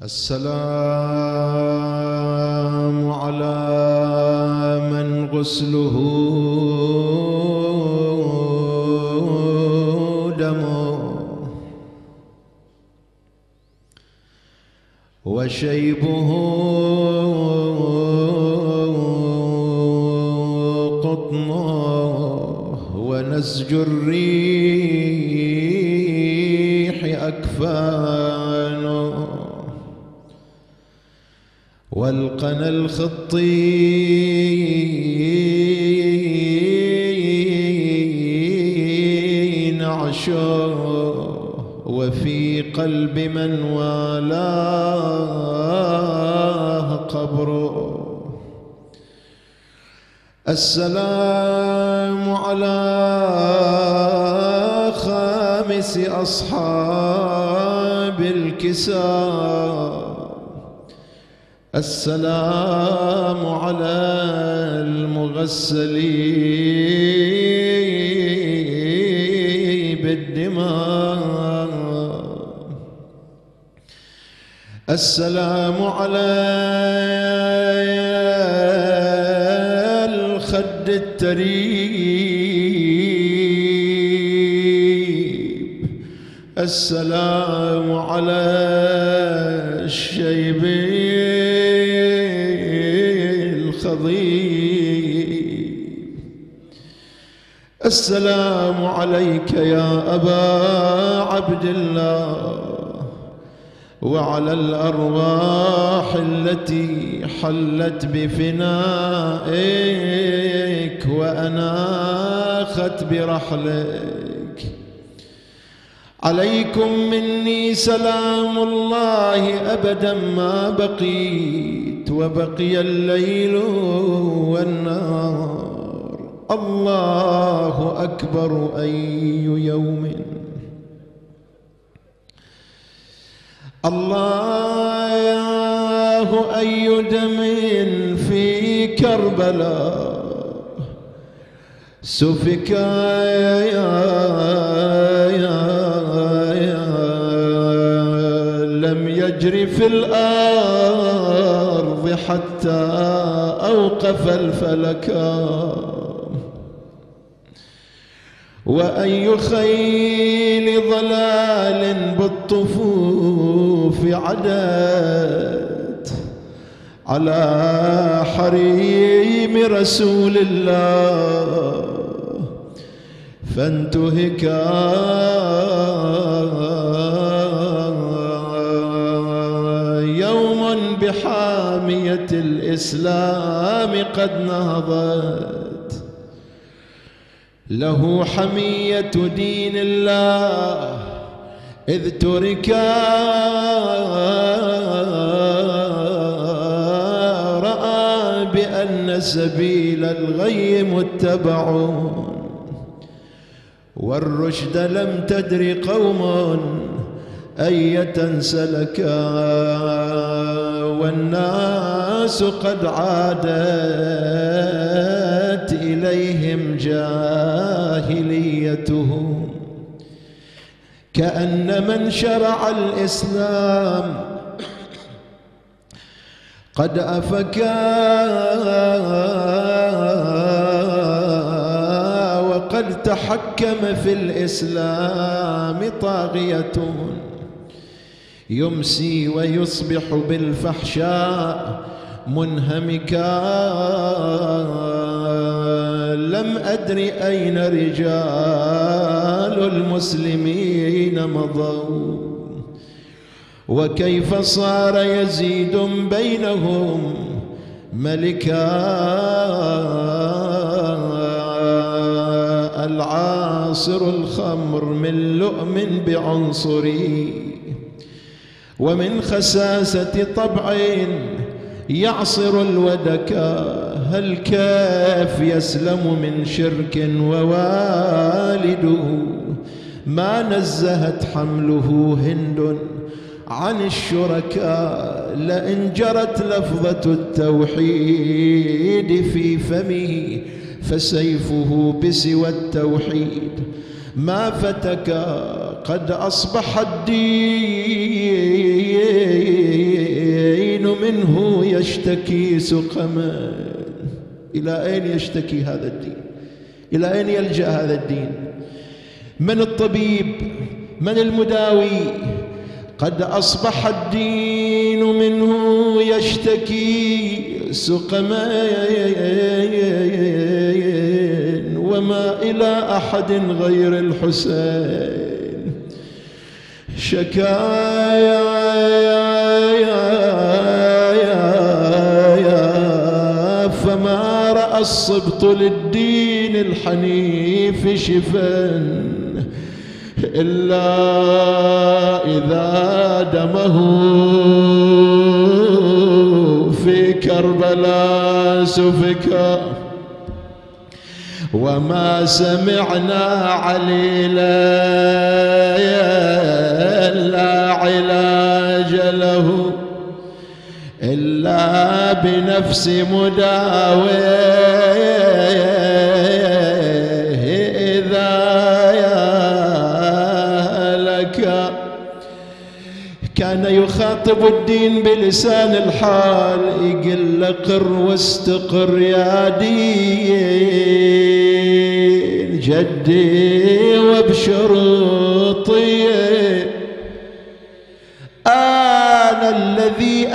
السلام على من غسله دمه وشيبه قطنه ونسج الريح أكفانه والقنا الخطي نعشه وفي قلب من والاه قبره. السلام على خامس أصحاب الكساء. السلام على المغسل بالدماء. السلام على الخد التريب. السلام على الشيب الخضيب. السلام عليك يا أبا عبد الله وعلى الأرواح التي حلت بفنائك وأناخت برحلك. عليكم مني سلام الله أبدا ما بقيت وبقي الليل والنهار. الله أكبر أي يوم. الله أي دم في كربلاء سفك لم يجري في الأرض حتى أوقف الفلكا. وأي خيل ضلال بالطفوف عدت على حريم رسول الله فانتهكا يوم بحامية الإسلام قد نهضت له حمية دين الله إذ تركا رأى بأن سبيل الغي متبع والرشد لم تدر قوم أية سلكا والناس قد عادت إليهم جاهليتهم كأن من شرع الإسلام قد أفكا وقد تحكم في الإسلام طاغية يمسي ويصبح بالفحشاء منهمكا. لم أدر أين رجال المسلمين مضوا وكيف صار يزيد بينهم ملكا. العاصر الخمر من لؤم بعنصري ومن خساسة طبع يعصر الودكا. هل كاف يسلم من شرك ووالده ما نزهت حمله هند عن الشركاء. لئن جرت لفظة التوحيد في فمه فسيفه بسوى التوحيد ما فتكا. قد أصبح الدين منه يشتكي سقما. إلى أين يشتكي هذا الدين؟ إلى أين يلجأ هذا الدين؟ من الطبيب؟ من المداوي؟ قد أصبح الدين منه يشتكي سقما، وما إلى أحد غير الحسين شكايا. فما رأى السبط للدين الحنيف شفا إلا إذا دمه في كربلاء سفكا. وما سمعنا عليلا لا علاج له إلا بنفس مداويه إذا هلك. كان يخاطب الدين بلسان الحال، يقل قر واستقر يا دين جدي وبشرطي، أنا الذي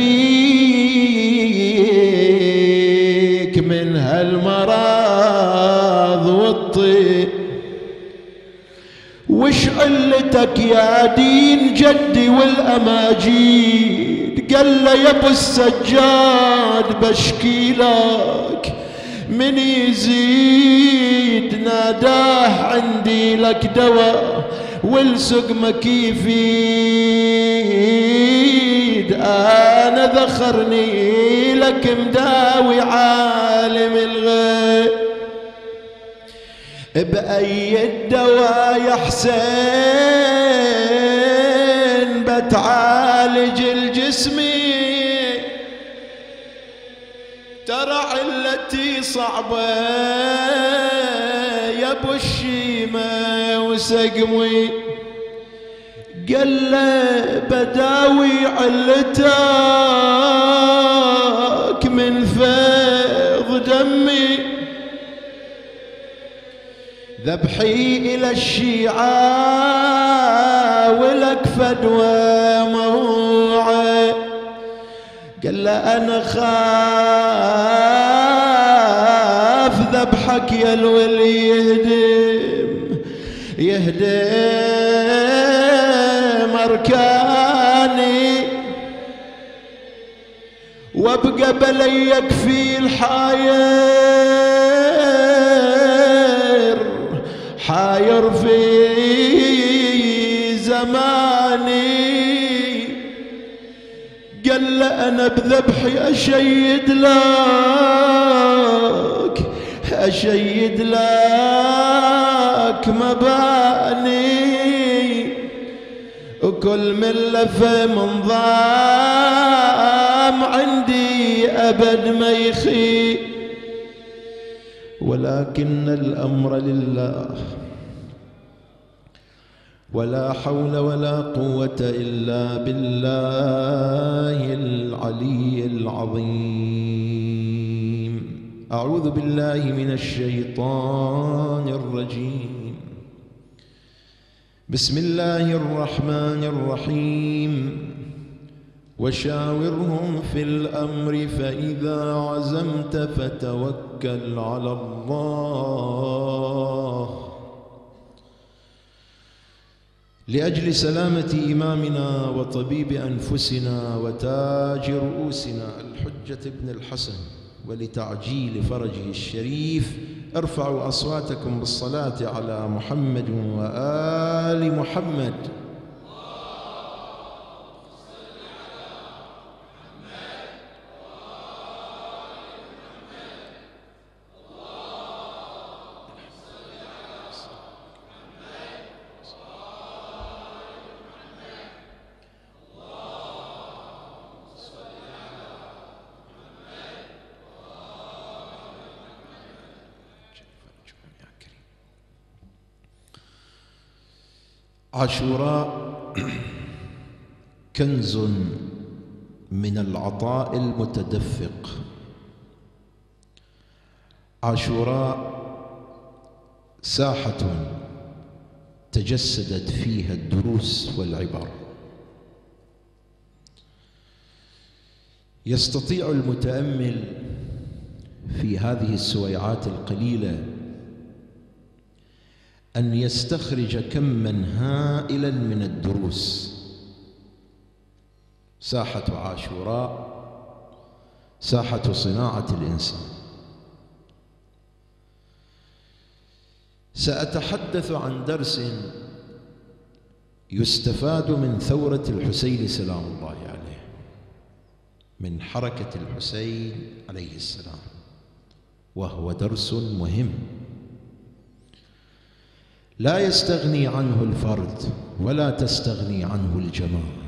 أشفيك من هالمرض والطيب. وش علتك يا دين جدي والأماجيد؟ قال له يا ابو السجاد بشكي لك من يزيد، ناداه عندي لك دواء والسقمك يفيد. أنا ذخرني لك مداوي عالم الغيب، بأي الدواء يا حسين بتعالج الجسم؟ ترى علتي صعبة يا ابو الشيمة وسقمي. قال له بداوي علتك من فيض دمي، ذبحي إلى الشيعة ولك فدوى موعى. قال له أنا خاف ذبحك يا الولي يهدم أركاني، وابقى بليك في حاير في زماني. قال له أنا بذبحي أشيد لك مباني، وكل من لفه منظام عندي أبد ما يخي. ولكن الأمر لله، ولا حول ولا قوة إلا بالله العلي العظيم. أعوذ بالله من الشيطان الرجيم. بسم الله الرحمن الرحيم. وشاورهم في الأمر فإذا عزمت فتوكل على الله. لأجل سلامة إمامنا وطبيب أنفسنا وتاج رؤوسنا الحجة ابن الحسن، ولتعجيل فرجه الشريف، ارفعوا أصواتكم بالصلاة على محمد وآل محمد. عاشوراء كنز من العطاء المتدفق. عاشوراء ساحة تجسدت فيها الدروس والعبر. يستطيع المتأمل في هذه السويعات القليلة أن يستخرج كماً هائلاً من الدروس. ساحة عاشوراء ساحة صناعة الإنسان. سأتحدث عن درس يستفاد من ثورة الحسين سلام الله عليه، من حركة الحسين عليه السلام، وهو درس مهم لا يستغني عنه الفرد ولا تستغني عنه الجماعة.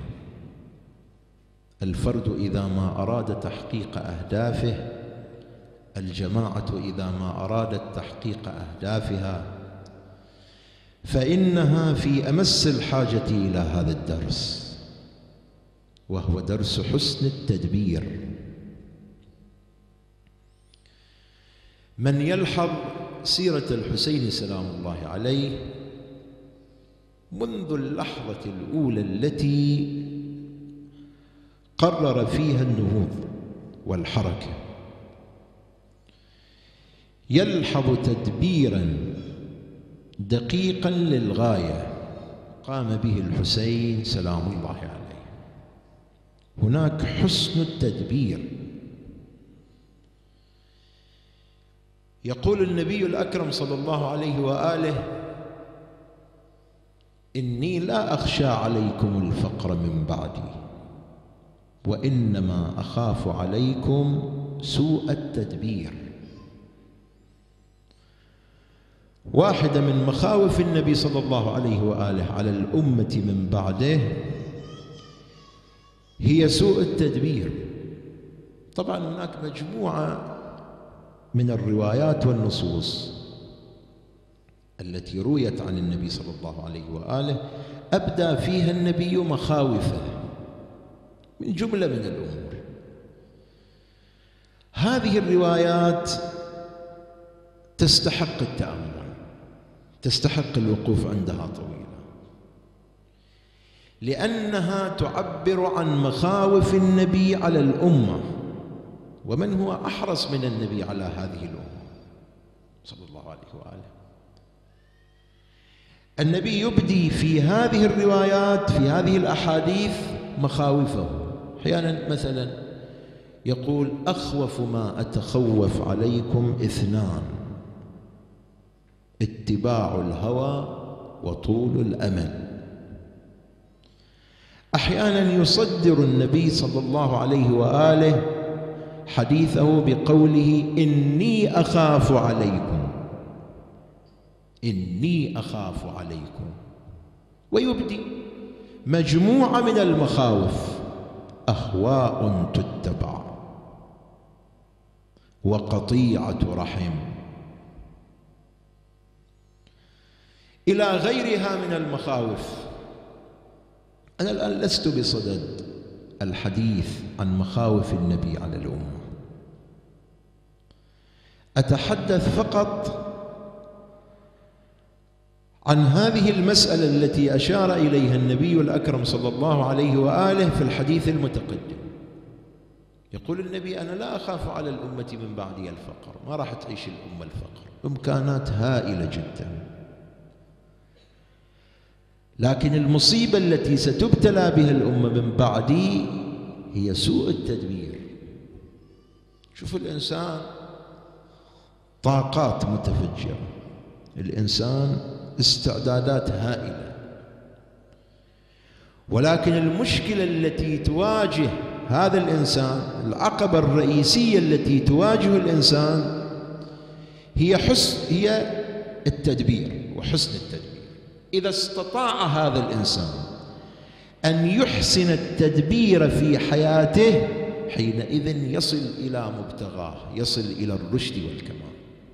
الفرد إذا ما أراد تحقيق أهدافه، الجماعة إذا ما أرادت تحقيق أهدافها، فإنها في أمس الحاجة إلى هذا الدرس، وهو درس حسن التدبير. من يلحظ سيرة الحسين سلام الله عليه منذ اللحظة الأولى التي قرر فيها النهوض والحركة، يلحظ تدبيراً دقيقاً للغاية قام به الحسين سلام الله عليه. هناك حسن التدبير. يقول النبي الأكرم صلى الله عليه وآله: إني لا أخشى عليكم الفقر من بعدي، وإنما أخاف عليكم سوء التدبير. واحدة من مخاوف النبي صلى الله عليه وآله على الأمة من بعده هي سوء التدبير. طبعا هناك مجموعة من الروايات والنصوص التي رويت عن النبي صلى الله عليه وآله أبدى فيها النبي مخاوفه من جملة من الأمور. هذه الروايات تستحق التأمل، تستحق الوقوف عندها طويلا، لأنها تعبر عن مخاوف النبي على الأمة، ومن هو أحرص من النبي على هذه الأمة صلى الله عليه وآله. النبي يبدي في هذه الروايات، في هذه الأحاديث، مخاوفه. أحيانا مثلا يقول: أخوف ما أتخوف عليكم اثنان: اتباع الهوى وطول الأمل. أحيانا يصدر النبي صلى الله عليه وآله حديثه بقوله: إني أخاف عليكم، إني أخاف عليكم، ويبدي مجموعة من المخاوف: أهواء تتبع، وقطيعة رحم، إلى غيرها من المخاوف. أنا الآن لست بصدد الحديث عن مخاوف النبي على الأمة، أتحدث فقط عن هذه المسألة التي أشار إليها النبي الأكرم صلى الله عليه وآله في الحديث المتقدم. يقول النبي: أنا لا أخاف على الأمة من بعدي الفقر. ما راح تعيش الأمة الفقر، إمكانات هائلة جدا، لكن المصيبة التي ستبتلى بها الأمة من بعدي هي سوء التدبير. شوف الإنسان طاقات متفجرة، الإنسان استعدادات هائلة، ولكن المشكلة التي تواجه هذا الإنسان، العقبة الرئيسية التي تواجه الإنسان هي التدبير وحسن التدبير. إذا استطاع هذا الإنسان أن يحسن التدبير في حياته، حينئذ يصل إلى مبتغاه، يصل إلى الرشد والكمال.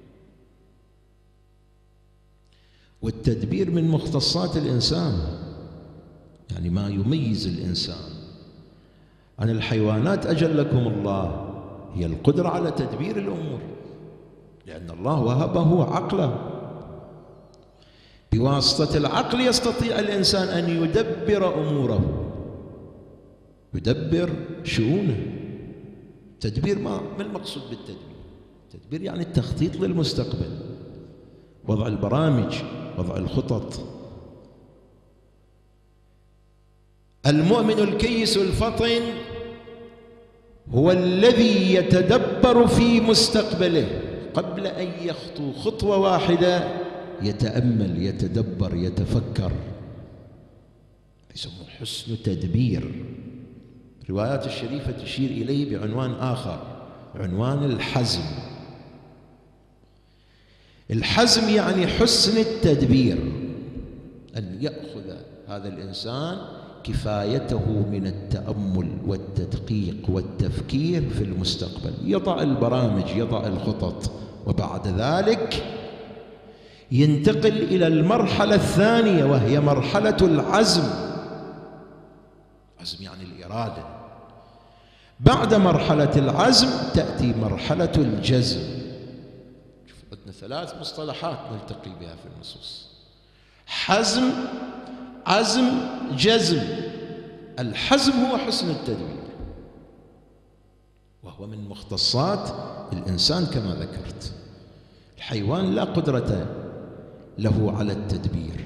والتدبير من مختصات الإنسان، يعني ما يميز الإنسان عن الحيوانات أجلكم الله هي القدرة على تدبير الأمور، لأن الله وهبه عقله، بواسطة العقل يستطيع الإنسان أن يدبر أموره، يدبر شؤونه. تدبير ما المقصود بالتدبير؟ التدبير يعني التخطيط للمستقبل، وضع البرامج، وضع الخطط. المؤمن الكيس الفطن هو الذي يتدبر في مستقبله قبل أن يخطو خطوة واحدة، يتأمل، يتدبر، يتفكر، يسموه حسن تدبير. الروايات الشريفة تشير إليه بعنوان آخر، عنوان الحزم. الحزم يعني حسن التدبير، أن يأخذ هذا الإنسان كفايته من التأمل والتدقيق والتفكير في المستقبل، يضع البرامج، يضع الخطط، وبعد ذلك ينتقل إلى المرحلة الثانية، وهي مرحلة العزم. عزم يعني الإرادة. بعد مرحلة العزم تأتي مرحلة الجزم. عندنا ثلاث مصطلحات نلتقي بها في النصوص: حزم، عزم، جزم. الحزم هو حسن التدبير، وهو من مختصات الإنسان كما ذكرت. الحيوان لا قدرة له على التدبير،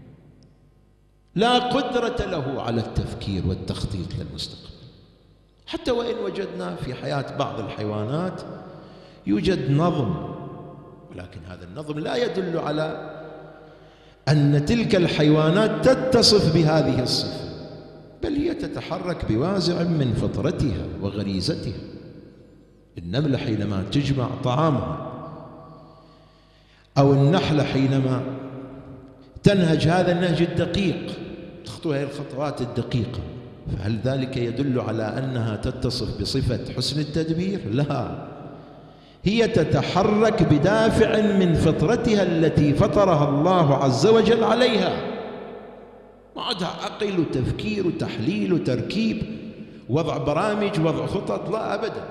لا قدرة له على التفكير والتخطيط للمستقبل، حتى وإن وجدنا في حياة بعض الحيوانات يوجد نظم، ولكن هذا النظم لا يدل على أن تلك الحيوانات تتصف بهذه الصفة، بل هي تتحرك بوازع من فطرتها وغريزتها. النملة حينما تجمع طعامها، أو النحلة حينما تنهج هذا النهج الدقيق، تخطو هذه الخطوات الدقيقة، فهل ذلك يدل على أنها تتصف بصفة حسن التدبير؟ لا، هي تتحرك بدافع من فطرتها التي فطرها الله عز وجل عليها، ما عندها عقل وتفكير وتحليل وتركيب، وضع برامج، وضع خطط، لا أبدا.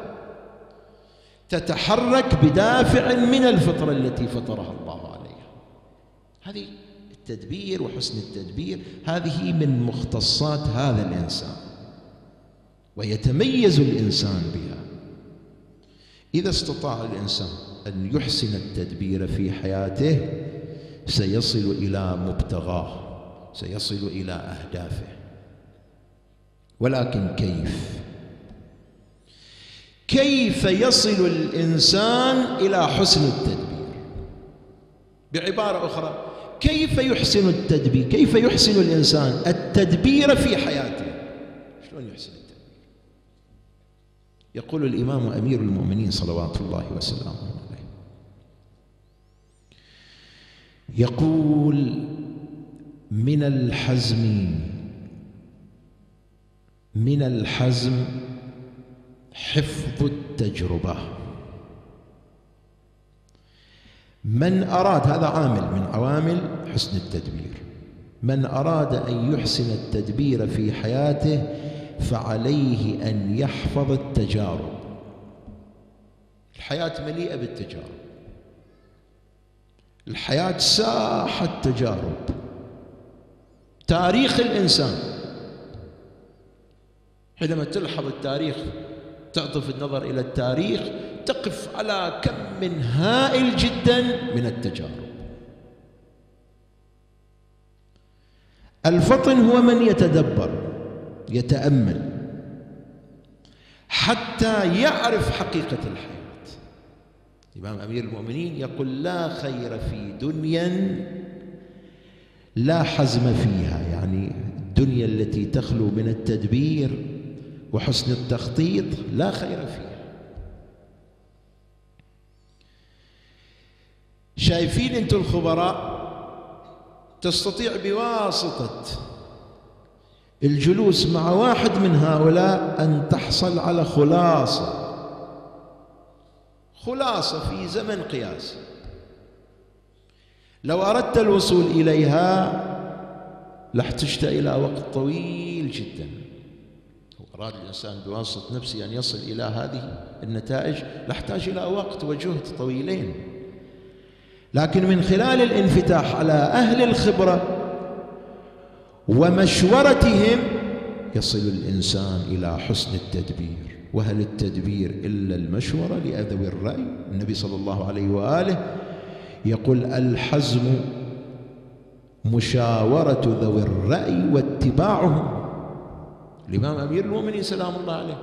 تتحرك بدافع من الفطرة التي فطرها الله عليها. هذه التدبير وحسن التدبير هذه من مختصات هذا الإنسان، ويتميز الإنسان بها. إذا استطاع الإنسان أن يحسن التدبير في حياته سيصل إلى مبتغاه، سيصل إلى أهدافه. ولكن كيف يصل الإنسان إلى حسن التدبير؟ بعبارة أخرى، كيف يحسن التدبير؟ كيف يحسن الإنسان التدبير في حياته؟ شلون يحسن التدبير؟ يقول الإمام أمير المؤمنين صلوات الله وسلامه عليه، يقول: من الحزم حفظ التجربة. من أراد، هذا عامل من عوامل حسن التدبير، من أراد أن يحسن التدبير في حياته فعليه أن يحفظ التجارب. الحياة مليئة بالتجارب، الحياة ساحة تجارب. تاريخ الإنسان حينما تلحظ التاريخ، تعطف النظر إلى التاريخ، تقف على كم من هائل جدا من التجارب. الفطن هو من يتدبر، يتأمل، حتى يعرف حقيقة الحياة. الإمام أمير المؤمنين يقول: لا خير في دنيا لا حزم فيها، يعني الدنيا التي تخلو من التدبير وحسن التخطيط لا خير فيها. شايفين أنتم الخبراء تستطيع بواسطة الجلوس مع واحد من هؤلاء أن تحصل على خلاصة في زمن قياسي. لو أردت الوصول إليها لاحتجت إلى وقت طويل جدا. أراد الإنسان بواسطة نفسه أن يصل إلى هذه النتائج لاحتاج إلى وقت وجهد طويلين، لكن من خلال الانفتاح على أهل الخبرة ومشورتهم يصل الإنسان إلى حسن التدبير. وهل التدبير إلا المشورة لذوي الرأي؟ النبي صلى الله عليه وآله يقول: الحزم مشاورة ذوي الرأي واتباعهم. الإمام أمير المؤمنين سلام الله عليه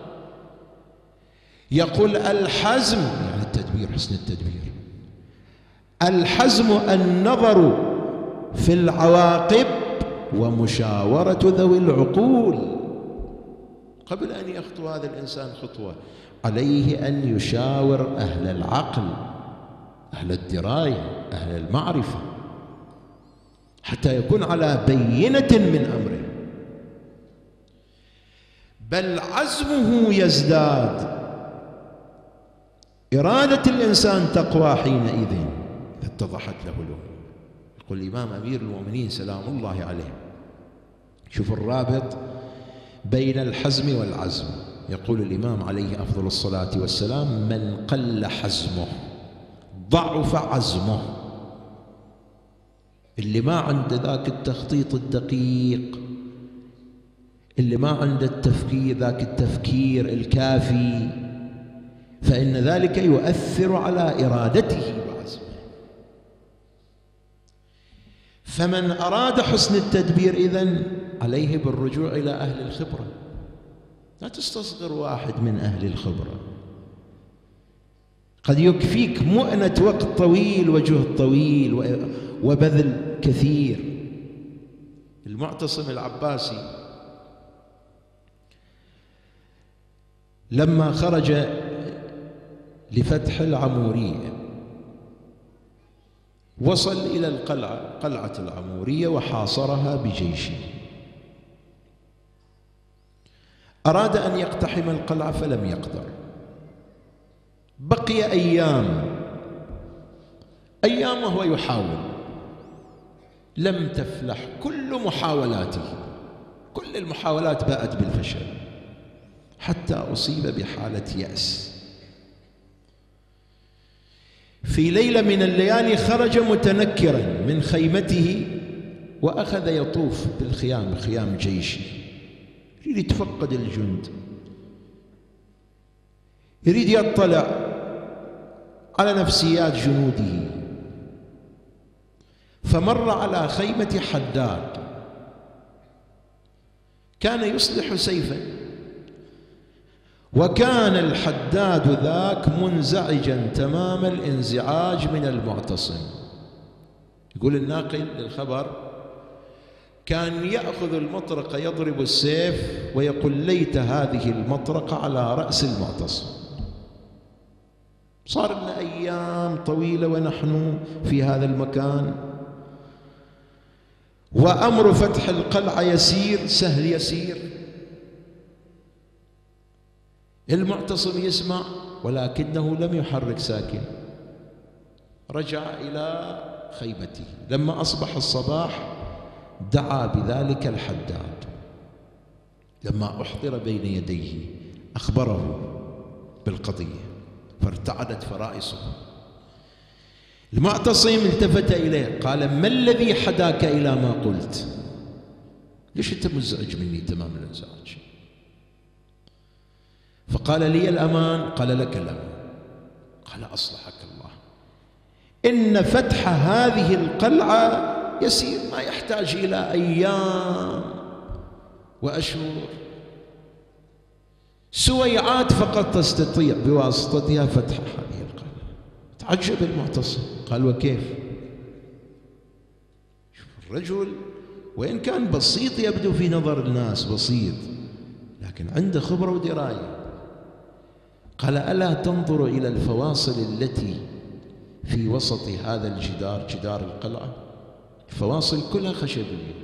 يقول: الحزم يعني التدبير، حسن التدبير، الحزم النظر في العواقب ومشاورة ذوي العقول. قبل أن يخطو هذا الإنسان خطوة عليه أن يشاور أهل العقل، أهل الدراية، أهل المعرفة، حتى يكون على بينة من أمره، بل عزمه يزداد، إرادة الإنسان تقوى حينئذ إذا اتضحت له الأمور. يقول الإمام أمير المؤمنين سلام الله عليه، شوف الرابط بين الحزم والعزم. يقول الإمام عليه أفضل الصلاة والسلام: من قل حزمه ضعف عزمه. اللي ما عنده ذاك التخطيط الدقيق، اللي ما عنده التفكير ذاك التفكير الكافي، فإن ذلك يؤثر على إرادته وعزمه. فمن أراد حسن التدبير إذن عليه بالرجوع إلى أهل الخبرة. لا تستصغر واحد من أهل الخبرة، قد يكفيك مؤنة وقت طويل وجهد طويل وبذل كثير. المعتصم العباسي لما خرج لفتح العمورية وصل إلى قلعة العمورية وحاصرها بجيشه. أراد أن يقتحم القلعة فلم يقدر، بقي أيام وهو يحاول، لم تفلح كل محاولاته، كل المحاولات باءت بالفشل، حتى أصيب بحالة يأس. في ليلة من الليالي خرج متنكرا من خيمته وأخذ يطوف بالخيام، خيام جيشه، يريد يتفقد الجند، يريد يطلع على نفسيات جنوده. فمر على خيمة حداد كان يصلح سيفا، وكان الحداد ذاك منزعجا تمام الانزعاج من المعتصم. يقول الناقل للخبر: كان يأخذ المطرقة يضرب السيف ويقول: ليت هذه المطرقة على رأس المعتصم. صار لنا أيام طويلة ونحن في هذا المكان، وأمر فتح القلعة يسير، سهل يسير، المعتصم يسمع ولكنه لم يحرك ساكن. رجع إلى خيمته. لما أصبح الصباح دعا بذلك الحداد، لما أحضر بين يديه أخبره بالقضية فارتعدت فرائصه. المعتصم التفت إليه قال: ما الذي حداك إلى ما قلت؟ ليش أنت مزعج مني تمام الانزعاج؟ فقال: لي الأمان. قال: لك الأمان. قال: أصلحك الله، إن فتح هذه القلعة يسير، ما يحتاج إلى أيام وأشهر، سويعات فقط تستطيع بواسطتها فتح هذه القلعة. تعجب المعتصم، قال: وكيف؟ شوف الرجل وإن كان بسيط يبدو في نظر الناس بسيط، لكن عنده خبرة ودراية. قال: ألا تنظر إلى الفواصل التي في وسط هذا الجدار، جدار القلعة؟ الفواصل كلها خشبية،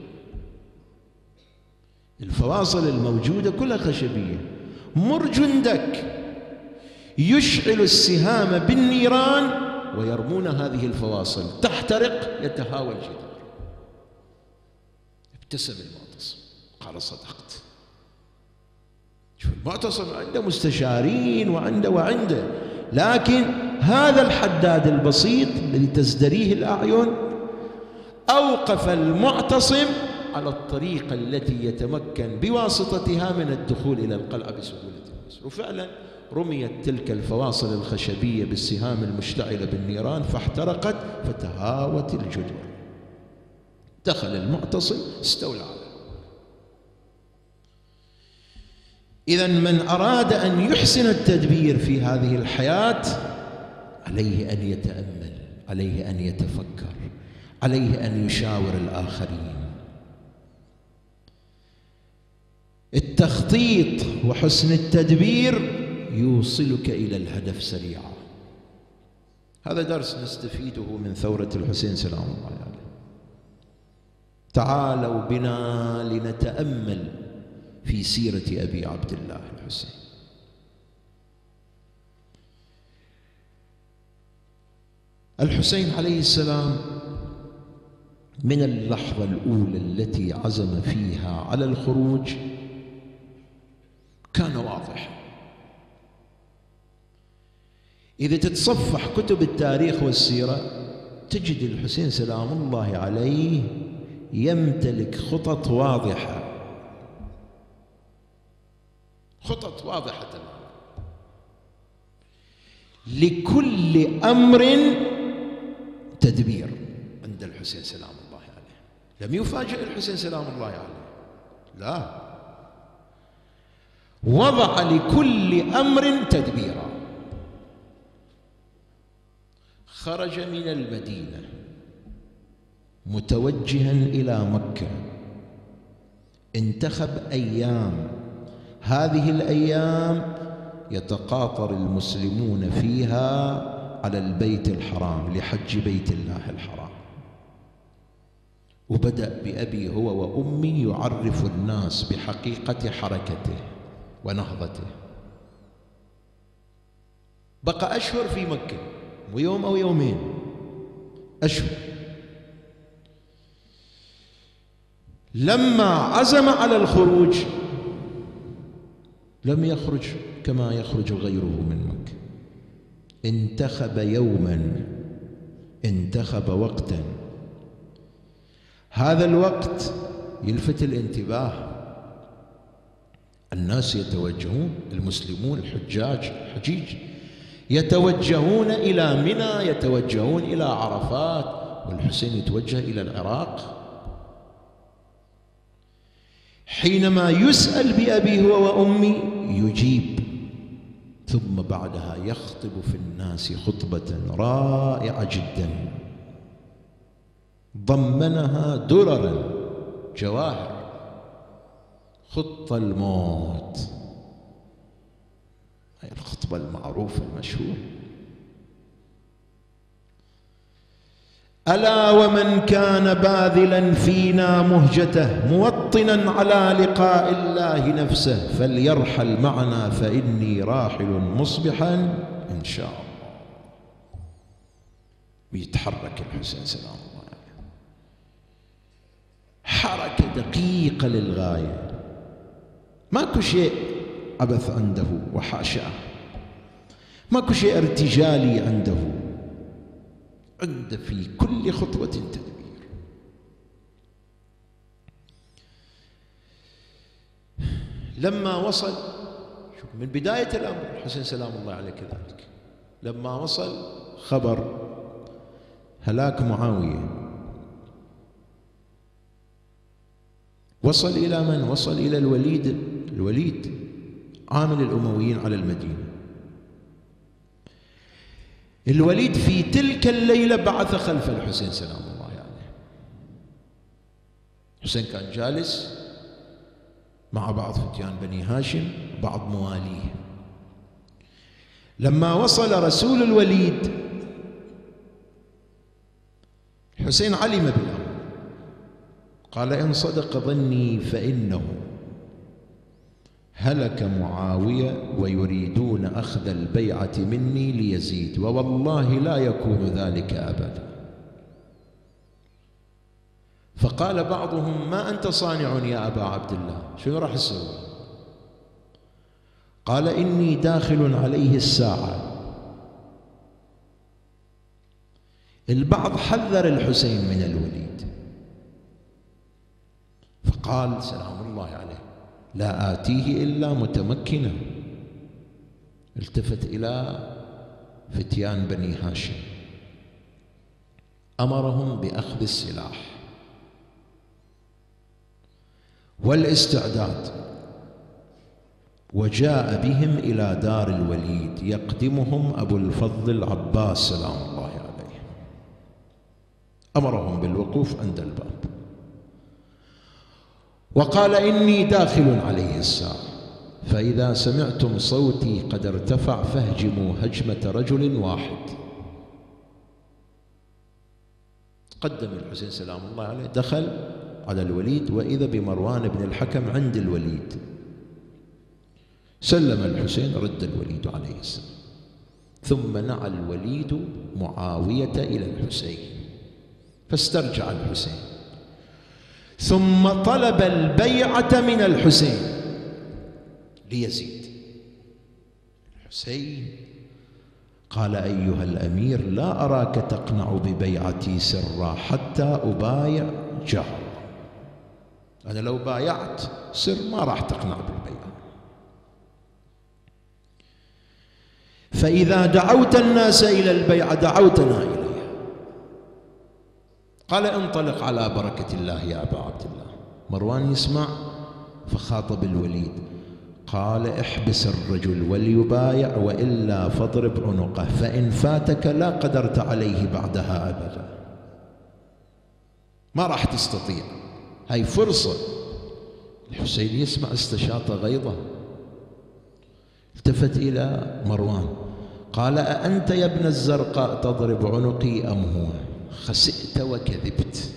الفواصل الموجودة كلها خشبية. مر جندك يشعل السهام بالنيران ويرمون هذه الفواصل، تحترق، يتهاوى الجدار. ابتسم المعتصم قال: صدقت. شوف المعتصم عنده مستشارين وعنده، لكن هذا الحداد البسيط الذي تزدريه الأعين أوقف المعتصم على الطريقة التي يتمكن بواسطتها من الدخول إلى القلعة بسهولة. وفعلا رميت تلك الفواصل الخشبية بالسهام المشتعلة بالنيران فاحترقت فتهاوت الجدر. دخل المعتصم استولى عليه. إذن من أراد أن يحسن التدبير في هذه الحياة عليه أن يتأمل، عليه أن يتفكر، عليه أن يشاور الآخرين. التخطيط وحسن التدبير يوصلك إلى الهدف سريعا. هذا درس نستفيده من ثورة الحسين سلام الله عليه. تعالوا بنا لنتأمل في سيرة أبي عبد الله الحسين. الحسين عليه السلام من اللحظة الأولى التي عزم فيها على الخروج كان واضح. إذا تتصفح كتب التاريخ والسيرة تجد الحسين سلام الله عليه يمتلك خطط واضحة، خطط واضحة لكل أمر تدبير عند الحسين سلام الله عليه. لم يفاجئ الحسين سلام الله عليه، لا، وضع لكل أمر تدبيرا. خرج من المدينة متوجها إلى مكة، انتخب أيام، هذه الأيام يتقاطر المسلمون فيها على البيت الحرام لحج بيت الله الحرام، وبدأ بأبي هو وأمي يعرف الناس بحقيقة حركته ونهضته. بقى أشهر في مكة، ويوم أو يومين، أشهر. لما عزم على الخروج لم يخرج كما يخرج غيره من مكة، انتخب يوما، انتخب وقتا. هذا الوقت يلفت الانتباه، الناس يتوجهون، المسلمون الحجيج يتوجهون إلى منى، يتوجهون إلى عرفات، والحسين يتوجه إلى العراق. حينما يسأل بأبي هو وأمي يجيب، ثم بعدها يخطب في الناس خطبة رائعة جدا ضمنها دررا جواهر. خط الموت، هي الخطبة المعروفة المشهورة: ألا ومن كان باذلا فينا مهجته موطنا على لقاء الله نفسه فليرحل معنا فإني راحل مصبحا إن شاء الله. ويتحرك الحسين سلام الله عليه، حركة دقيقة للغاية، ماكو شيء عبث عنده وحاشاه، ماكو شيء ارتجالي عنده في كل خطوة تدبير. لما وصل، شوف من بداية الأمر الحسين سلام الله عليه كذلك، لما وصل خبر هلاك معاوية، وصل إلى من؟ وصل إلى الوليد عامل الأمويين على المدينة. الوليد في تلك الليلة بعث خلف الحسين سلام الله عليه. الحسين كان جالس مع بعض فتيان بني هاشم، بعض مواليه. لما وصل رسول الوليد الحسين علم بالأمر، قال: إن صدق ظني فإنه هلك معاوية ويريدون أخذ البيعة مني ليزيد، ووالله لا يكون ذلك أبدا. فقال بعضهم: ما أنت صانع يا أبا عبد الله، شنو راح تسوي؟ قال إني داخل عليه الساعة. البعض حذر الحسين من الوليد فقال سلام الله عليه لا آتيه إلا متمكنا. التفت إلى فتيان بني هاشم أمرهم بأخذ السلاح والاستعداد، وجاء بهم إلى دار الوليد يقدمهم أبو الفضل العباس سلام الله عليه. أمرهم بالوقوف عند الباب وقال إني داخل عليه الساعة، فإذا سمعتم صوتي قد ارتفع فاهجموا هجمة رجل واحد. قدم الحسين سلام الله عليه، دخل على الوليد وإذا بمروان بن الحكم عند الوليد. سلم الحسين، رد الوليد عليه السلام، ثم نعى الوليد معاوية إلى الحسين فاسترجع الحسين، ثم طلب البيعة من الحسين ليزيد. الحسين قال أيها الأمير لا أراك تقنع ببيعتي سرا حتى أبايع جهرا. أنا لو بايعت سر ما راح تقنع بالبيعة، فإذا دعوت الناس إلى البيعة دعوتنا إليها. قال انطلق على بركة الله يا أبا عبد الله. مروان يسمع فخاطب الوليد قال احبس الرجل وليبايع وإلا فاضرب عنقه، فإن فاتك لا قدرت عليه بعدها أبدا، ما راح تستطيع، هاي فرصة. الحسين يسمع استشاط غيظه، التفت إلى مروان قال أأنت يا ابن الزرقاء تضرب عنقي أم هو؟ خسئت وكذبت.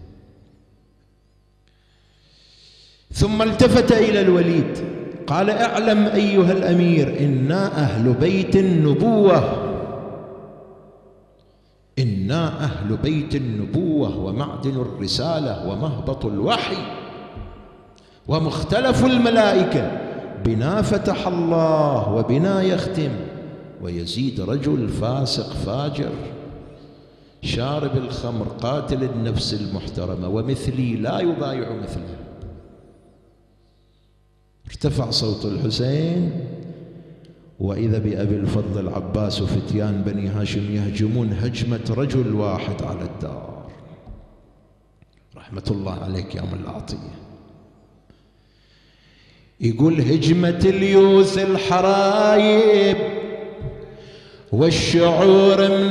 ثم التفت إلى الوليد قال اعلم أيها الأمير إنا أهل بيت النبوة، إنا أهل بيت النبوة ومعدن الرسالة ومهبط الوحي ومختلف الملائكة، بنا فتح الله وبنا يختم، ويزيد رجل فاسق فاجر شارب الخمر قاتل النفس المحترمة ومثلي لا يبايع مثله. ارتفع صوت الحسين وإذا بأبي الفضل العباس وفتيان بني هاشم يهجمون هجمة رجل واحد على الدار. رحمة الله عليك يا أم العطية. يقول هجمة اليوث الحرايب والشعور من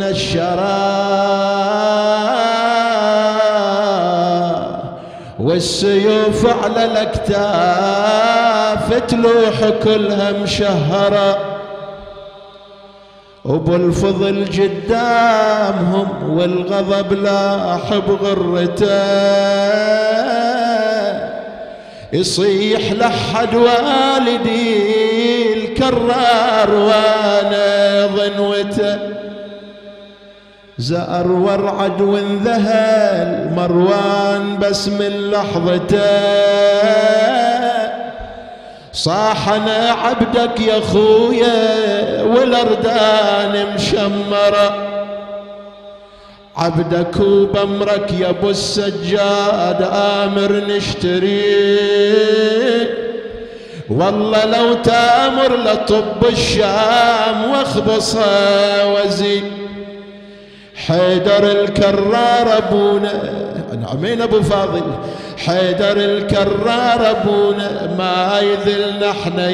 الشراء والسيوف على الأكتاف تلوح كلها مشهرة، أبو الفضل قدامهم والغضب لاح بغرته، يصيح لحد والدي الكرار وانا ظنوته، زأر ورعد وانذهل مروان بس من لحظته، صاح انا عبدك يا خويا والاردان مشمره، عبدك وبمرك يا ابو السجاد آمر نشتري، والله لو تامر لطب الشام واخبصها وزي، حيدر الكرار ابونا نعمين ابو فاضل، حيدر الكرار ابونا ما يذلنا احنا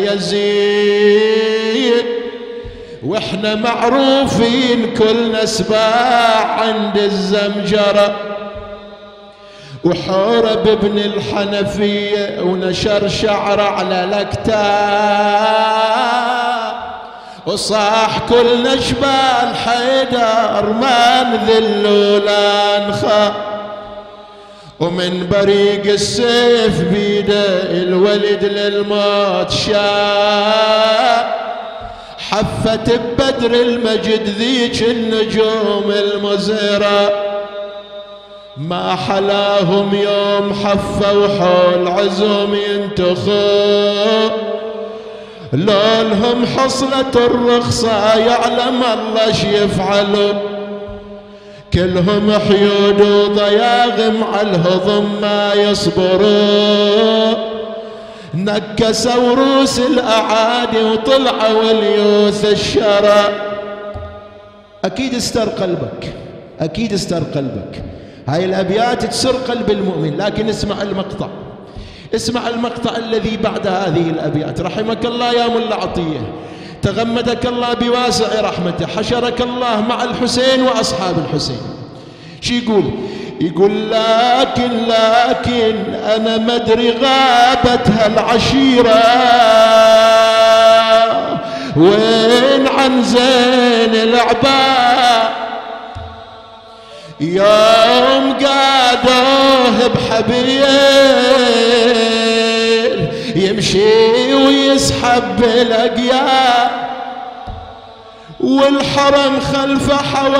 يزيد، واحنا معروفين كلنا سباع عند الزمجرة، وحورب ابن الحنفية ونشر شعره على الاكتاف، وصاح كلنا جبال حيدر ما نذل ولا نخاف، ومن بريق السيف بيده الولد للموت شاف، حفت ببدر المجد ذيك النجوم المزهرة، ما حلاهم يوم حفوا حول عزوم ينتخوا، لو لهم حصلة الرخصة يعلم الله ش يفعلوا، كلهم حيود وضياغم على الهضم ما يصبروا، نكسوا روس الأعادي وطلعوا اليوث الشرى. أكيد استر قلبك، أكيد استر قلبك. هاي الأبيات تسر قلب المؤمن. لكن اسمع المقطع، اسمع المقطع الذي بعد هذه الأبيات. رحمك الله يا ملا عطية، تغمدك الله بواسع رحمته، حشرك الله مع الحسين وأصحاب الحسين. شو يقول؟ يقول لكن أنا مدري غابت هالعشيرة وين عن زين العباء، يوم قادوه بحبيل يمشي ويسحب بالأقياء، والحرم خلف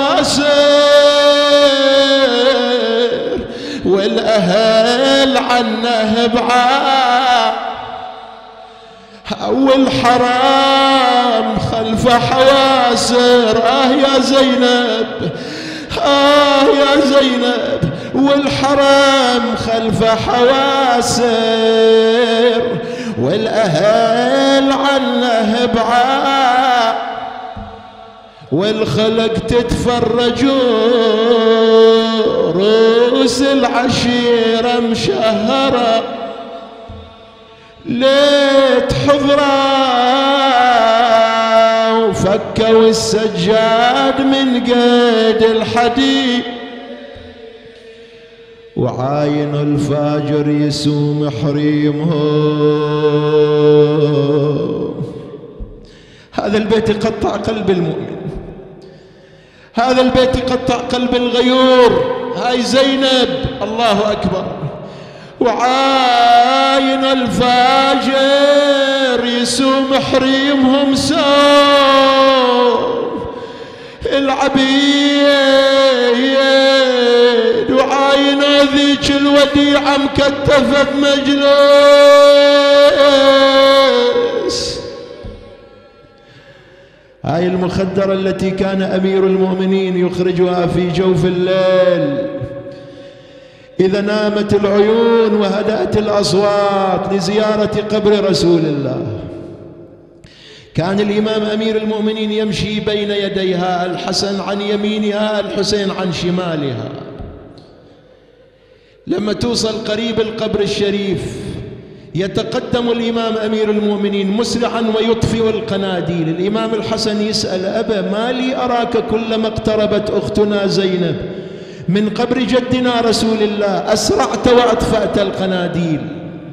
حواسر والأهل عنه بعاء، والحرم خلف حواسر يا زينب، يا زينب، والحرم خلف حواسر والأهل عنه بعاء، والخلق تتفرجوا روس العشيرة مشهرة، ليت حضرة وفكوا السجاد من قيد الحديد، وعاين الفاجر يسوم حريمهم. هذا البيت يقطع قلب المؤمن، هذا البيت يقطع قلب الغيور. هاي زينب، الله أكبر. وعاين الفاجر يسوم حريمهم سوم العبيد، وعاين ذيك الوديعة مكتفة بمجلس. هاي المخدرة التي كان أمير المؤمنين يخرجها في جوف الليل إذا نامت العيون وهدأت الأصوات لزيارة قبر رسول الله. كان الإمام أمير المؤمنين يمشي بين يديها، الحسن عن يمينها الحسين عن شمالها. لما توصل قريب القبر الشريف يتقدم الإمام أمير المؤمنين مسرعا ويطفئ القناديل. الإمام الحسن يسأل: أبا ما لي أراك كلما اقتربت أختنا زينب من قبر جدنا رسول الله أسرعت وأطفأت القناديل؟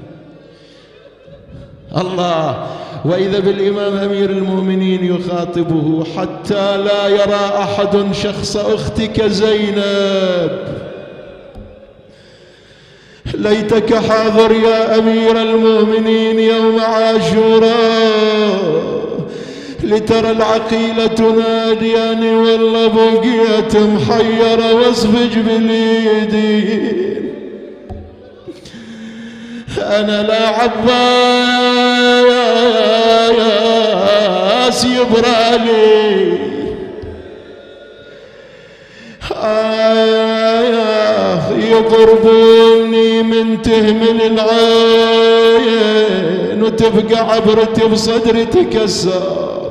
الله. وإذا بالإمام أمير المؤمنين يخاطبه: حتى لا يرى أحد شخص أختك زينب، ليتك حاضر يا أمير المؤمنين يوم عاشوراء لترى العقيلة تناديني والله بقيت محيرة واصفج باليدين. أنا لا عباس يبرالي، يضربوني من تهمل العين وتبقى عبرتي بصدري تكسر.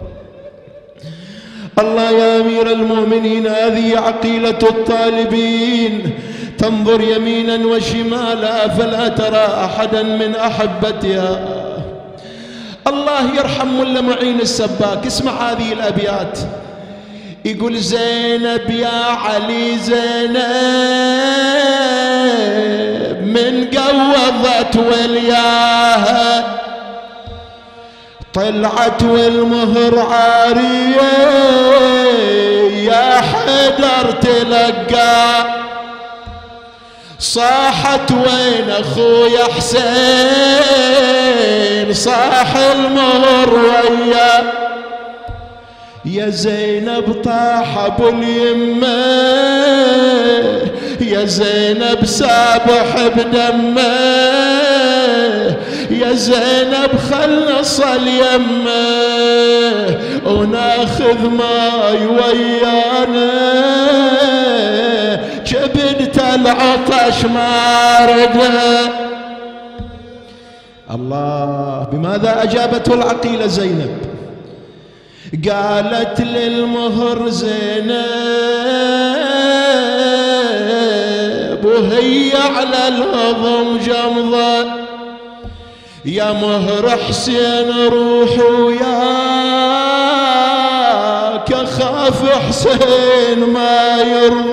الله يا أمير المؤمنين، هذه عقيلة الطالبين تنظر يمينا وشمالا فلا ترى أحدا من أحبتها. الله يرحم ملا معين السباك، اسمع هذه الأبيات. يقول: زينب يا علي زينب من قوضت ولياها طلعت والمهر عارية يا حيدر تلقى، صاحت وين اخويا حسين صاح المهر ويا، يا زينب طاح ابو اليمه يا زينب سابح بدمه، يا زينب خل نصل يمه وناخذ ماي ويانا جبنت العطش ما رده. الله، بماذا أجابته العقيلة زينب؟ قالت للمهر زينب وهي على الهضم جمضة، يا مهر حسين روح وياك اخاف حسين ما يرضى،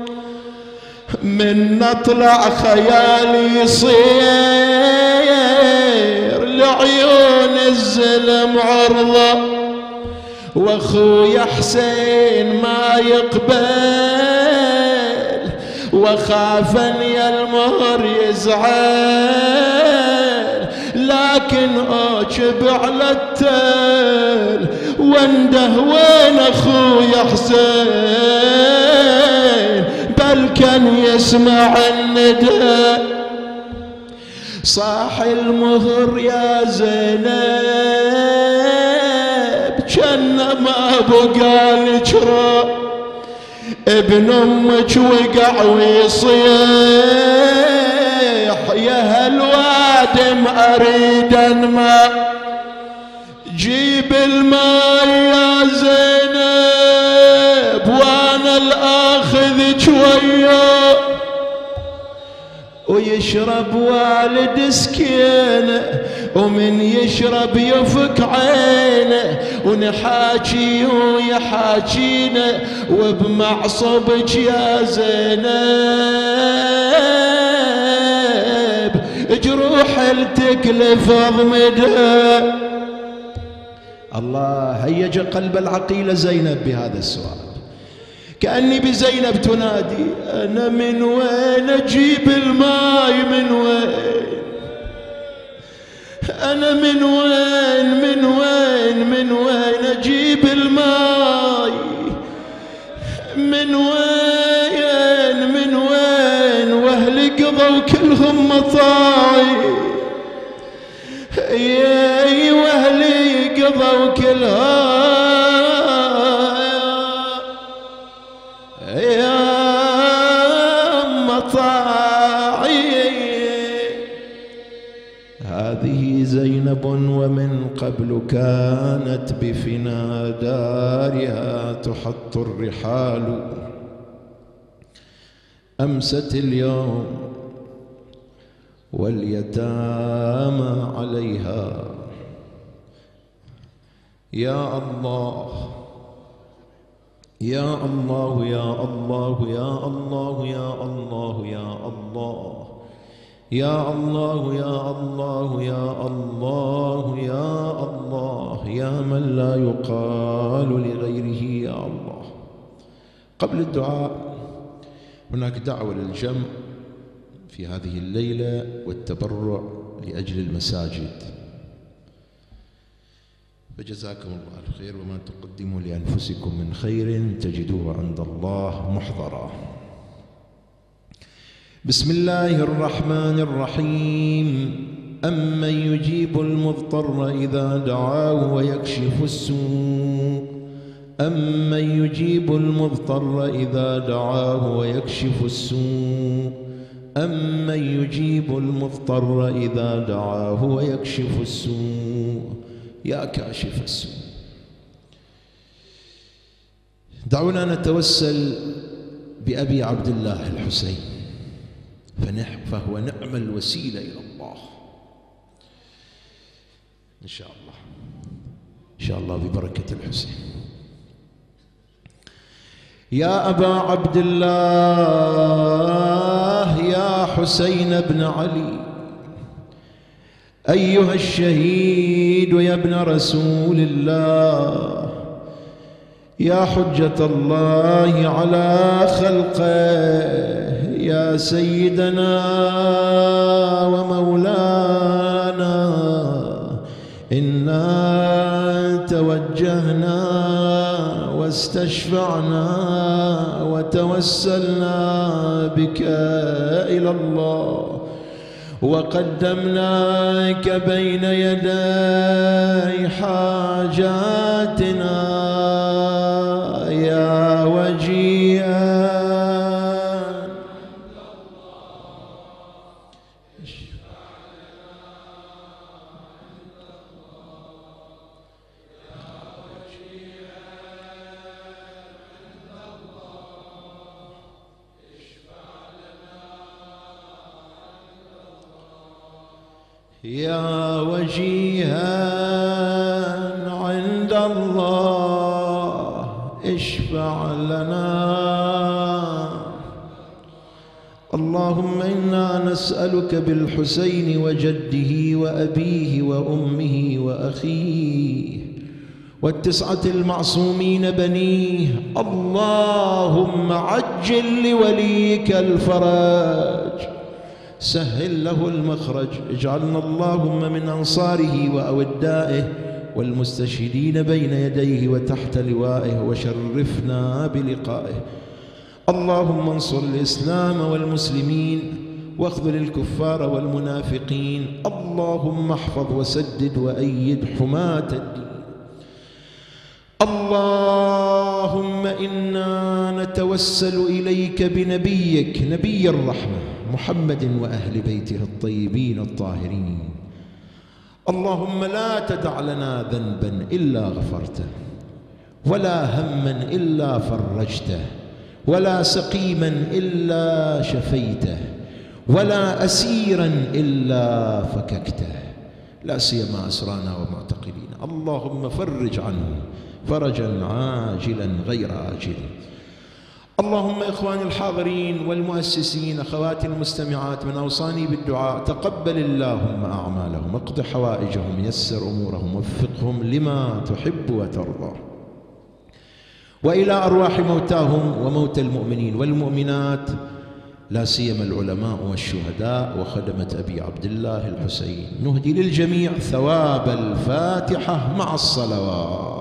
من نطلع خيالي يصير لعيون الزلم عرضة، واخويا حسين ما يقبل وخاف ان يا المهر يزعل، لكن اوجب على التل وانده وين اخويا حسين، بل كان يسمع الندى. صاح المهر يا زينب كان ما بقى الجرى، ابن امك وقع ويصيح يا هالوادم اريد انما، جيب الماء يا زينب وانا الاخذك وياه، ويشرب والد سكينه ومن يشرب يفك عينه، ونحاكي ويحاكينا وبمعصبك يا زينب جروح التكلف ضمدها. الله هيج قلب العقيلة زينب بهذا السؤال، كأني بزينب تنادي أنا من وين أجيب الماي، من وين أنا من وين من وين من وين أجيب الماي، من وين من وين وأهلي قضوا كلهم مطاعي، يا وأهلي قضوا كلهم هذه زينب ومن قبل كانت بفنا دارها تحط الرحال، أمست اليوم واليتامى عليها. يا الله يا الله يا الله يا الله يا الله يا الله يا الله يا الله يا الله يا الله يا من لا يقال لغيره يا الله. قبل الدعاء هناك دعوة للجمع في هذه الليلة والتبرع لأجل المساجد، فجزاكم الله الخير، وما تقدموا لأنفسكم من خير تجدوه عند الله محضرا. بسم الله الرحمن الرحيم. أمن يجيب المضطر إذا دعاه ويكشف السوء، أمن يجيب المضطر إذا دعاه ويكشف السوء، أمن يجيب المضطر إذا دعاه ويكشف السوء، يا كاشف السوء. دعونا نتوسل بأبي عبد الله الحسين، فهو نعم الوسيلة إلى الله إن شاء الله، إن شاء الله ببركة الحسين. يا أبا عبد الله يا حسين بن علي، أيها الشهيد يا ابن رسول الله، يا حجة الله على خلقه، يا سيدنا ومولانا، إنا توجهنا واستشفعنا وتوسلنا بك إلى الله، وقدمناك بين يدي حاجاتنا يا وجيها يا وجيها عند الله اشفع لنا. اللهم إنا نسألك بالحسين وجده وأبيه وأمه وأخيه والتسعة المعصومين بنيه، اللهم عجل لوليك الفرج، سهل له المخرج، اجعلنا اللهم من أنصاره وأودائه والمستشهدين بين يديه وتحت لوائه، وشرفنا بلقائه. اللهم انصر الإسلام والمسلمين واخذل الكفار والمنافقين. اللهم احفظ وسدد وأيد حماة الدين. اللهم إنا نتوسل إليك بنبيك نبي الرحمة محمد وأهل بيته الطيبين الطاهرين. اللهم لا تدع لنا ذنبا إلا غفرته، ولا هما إلا فرجته، ولا سقيما إلا شفيته، ولا أسيرا إلا فككته، لا سيما أسرانا ومعتقلين. اللهم فرج عنهم فرجا عاجلا غير آجل. اللهم إخواني الحاضرين والمؤسسين، أخواتي المستمعات، من أوصاني بالدعاء، تقبل اللهم أعمالهم، اقض حوائجهم، يسر أمورهم، وفقهم لما تحب وترضى. وإلى أرواح موتاهم وموتى المؤمنين والمؤمنات، لا سيما العلماء والشهداء وخدمة أبي عبد الله الحسين، نهدي للجميع ثواب الفاتحة مع الصلوات.